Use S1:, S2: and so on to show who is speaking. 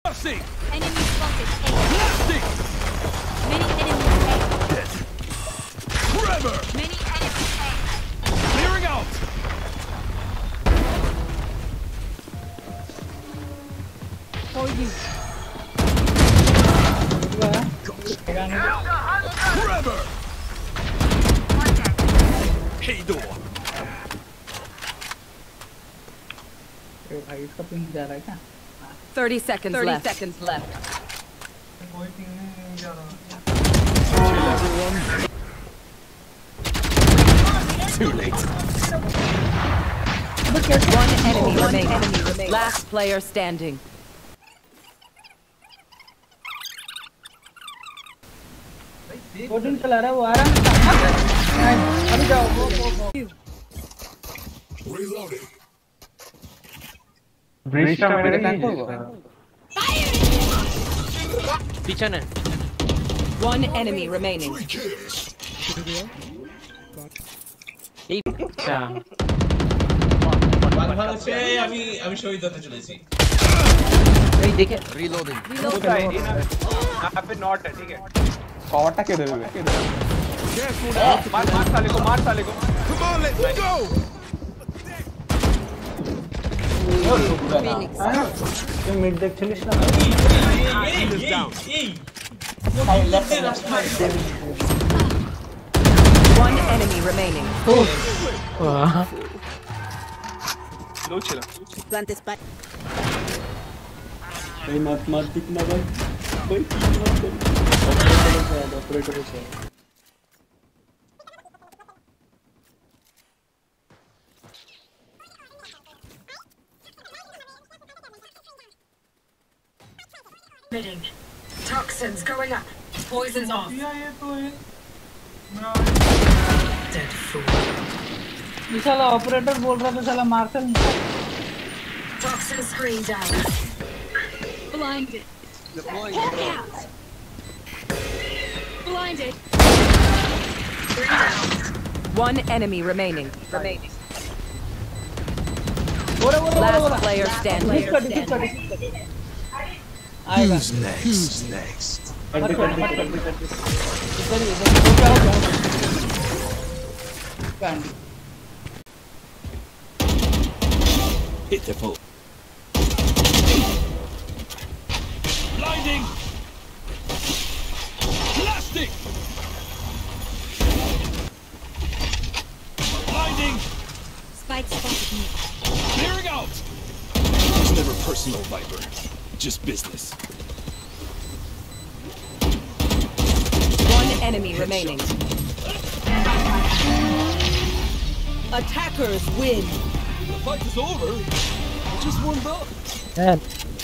S1: Crossing!
S2: Enemy spotted.
S1: Blasting!
S2: Many enemies A.
S1: Dead. Trevor!
S2: Many enemies A.
S1: Clearing out!
S2: For you.
S1: Trevor! Hey door!
S3: भाई इसका ping जा रहा है क्या?
S4: 30 seconds left.
S3: कोई ping नहीं जा रहा।
S1: Too late.
S4: One enemy remaining. Last player standing.
S3: Coding चला रहा है वो आ रहा है। अभी जाओ वो।
S1: Reloading.
S3: ब्रिज का मेरे टैंक को।
S5: पीछे ने।
S4: One enemy remaining.
S5: अच्छा।
S6: আমি শহীদ হতে চলেছি।
S5: এই দেখে
S1: Reloading.
S7: यहाँ पे नॉट है ठीक है
S3: कॉर्टा के दे दे
S7: मार साले को
S1: Come on, let's go!
S3: ये मिड देख चलिस ना
S4: One enemy remaining.
S7: लो चला
S2: Plant spike.
S3: भाई मत दिखना भाई ऑपरेटर से
S8: Toxins going up. Poison's off.
S3: ये तो है
S8: Dead fool.
S3: ये साला ऑपरेटर बोल रहा था साला Marshal
S8: Toxin screen down.
S2: Blinded. Hawk out. Blinded.
S8: Screen down.
S4: One enemy remaining. Last player standing.
S1: Who's next? Hit the pole. Blinding! Blasting! Blinding!
S2: Spike spotted me.
S1: Clearing out! It's never personal, Viper. Just business.
S4: One enemy remaining. Attackers win.
S1: The fight is over. I just warmed up.